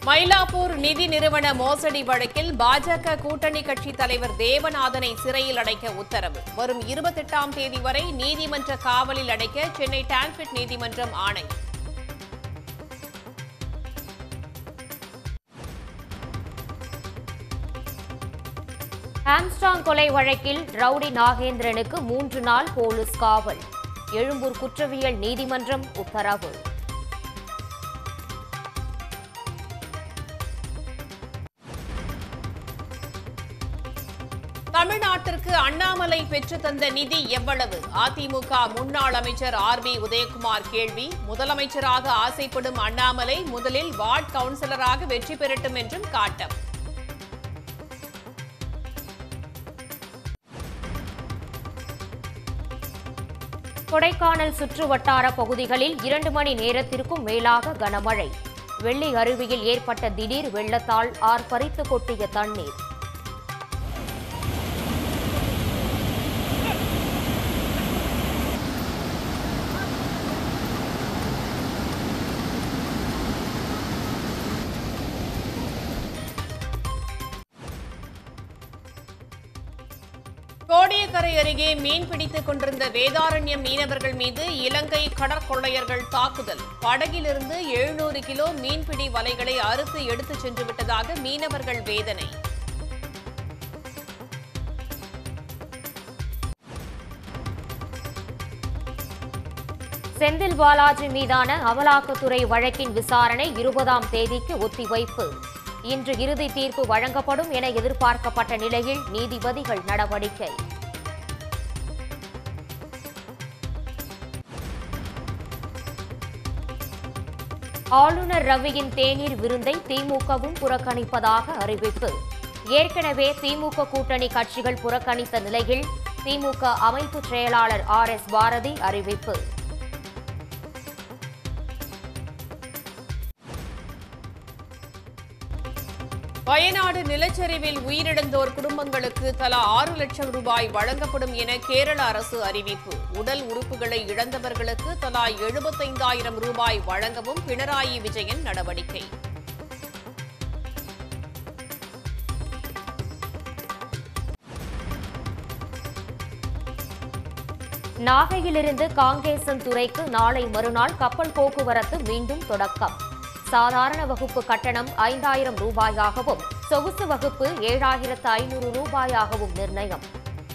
மயிலாப்பூர் நிதி நிறுவன மோசடி வழக்கில் பாஜக கூட்டணி கட்சி தலைவர் தேவநாதனை சிறையில் அடைக்க உத்தரவு. வரும் 28ஆம் தேதி வரை நீதிமன்ற காவலில் அடைக்க சென்னை டான்பிட் நீதிமன்றம் ஆணை. ஆம்ஸ்ட்ராங் கொலை வழக்கில் ரவுடி நாகேந்திரனுக்கு 3 நாள் போலீஸ் காவல். எழும்பூர் குற்றவியல் நீதிமன்றம் உத்தரவு. தமிழ்நாட்டிற்கு அண்ணாமலை பெற்று தந்த நிதி எவ்வளவு? அதிமுக முன்னாள் அமைச்சர் RB உதயகுமார் கேள்வி. முதலமைச்சராக ஆசைப்படும் அண்ணாமலை முதலில் வார்டு கவுன்சிலராக வெற்றி பெறட்டும் என்றும் காட்டம். கொடைக்கானல் சுற்று வட்டார பகுதிகளில் 2 மணி நேரத்திற்கும் மேலாக கனமழை. வெள்ளி அருவியில் ஏற்பட்ட திடீர் வெள்ளத்தால் ஆர்ப்பரித்து கொட்டிய தண்ணீர். கோடியக்கரை அருகே மீன் பிடித்துக் கொண்டிருந்த வேதாரண்யம் மீனவர்கள் மீது இலங்கை கடற்கொள்ளையர்கள் தாக்குதல். படகிலிருந்து 700 கிலோ மீன்பிடி வலைகளை அறுத்து எடுத்துச் சென்று விட்டதாக மீனவர்கள் வேதனை. செந்தில் பாலாஜி மீதான அமலாக்கத்துறை வழக்கின் விசாரணை 20ஆம் தேதிக்கு ஒத்திவைப்பு. இன்று இறுதி தீர்ப்பு வழங்கப்படும் என எதிர்பார்க்கப்பட்ட நிலையில் நீதிபதிகள் நடவடிக்கை. ஆளுநர் ரவியின் தேநீர் விருந்தை திமுகவும் புறக்கணிப்பதாக அறிவிப்பு. ஏற்கனவே திமுக கூட்டணி கட்சிகள் புறக்கணித்த நிலையில் திமுக அமைப்பு செயலாளர் RS பாரதி அறிவிப்பு. வயநாடு நிலச்சரிவில் உயிரிழந்தோர் குடும்பங்களுக்கு தலா 6 லட்சம் ரூபாய் வழங்கப்படும் என கேரள அரசு அறிவிப்பு. உடல் உறுப்புகளை இழந்தவர்களுக்கு தலா 75,000 ரூபாய் வழங்கவும் பினராயி விஜயன் நடவடிக்கை. நாகையிலிருந்து காங்கேசன்துறைக்கு நாளை மறுநாள் கப்பல் போக்குவரத்து மீண்டும் தொடக்கம். சாதாரண வகுப்பு கட்டணம் 5,000 ரூபாயாகவும் சொகுசு வகுப்பு 7,500 ரூபாயாகவும் நிர்ணயம்.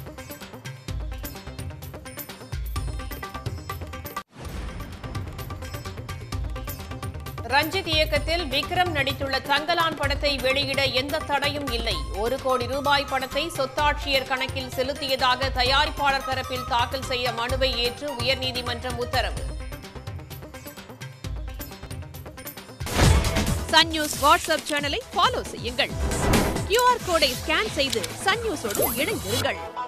ரஞ்சித் இயக்கத்தில் விக்ரம் நடித்துள்ள தங்கலான் படத்தை வெளியிட எந்த தடையும் இல்லை. 1 கோடி ரூபாய் படத்தை சொத்தாட்சியர் கணக்கில் செலுத்தியதாக தயாரிப்பாளர் தரப்பில் தாக்கல் செய்ய மனுவை ஏற்று உயர்நீதிமன்றம் உத்தரவு. சன் நியூஸ் வாட்ஸ்அப் சேனலை ஃபாலோ செய்யுங்கள். QR கோடை ஸ்கேன் செய்து சன் நியூஸோடு இணைந்திருங்கள்.